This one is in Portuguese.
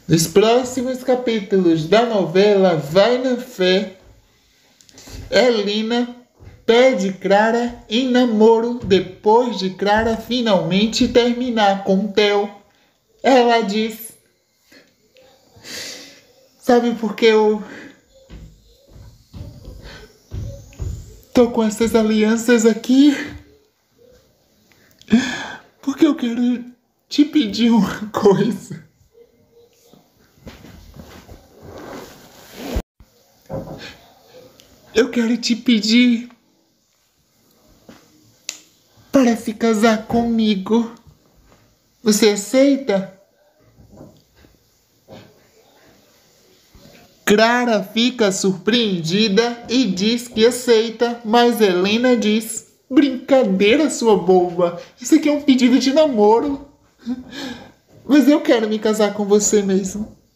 Nos próximos capítulos da novela Vai na Fé, Helena pede Clara em namoro depois de Clara finalmente terminar com Theo. Ela diz: sabe por que eu tô com essas alianças aqui? Porque eu quero te pedir uma coisa. Eu quero te pedir para se casar comigo. Você aceita? Clara fica surpreendida e diz que aceita, mas Helena diz: brincadeira, sua boba. Isso aqui é um pedido de namoro. Mas eu quero me casar com você mesmo.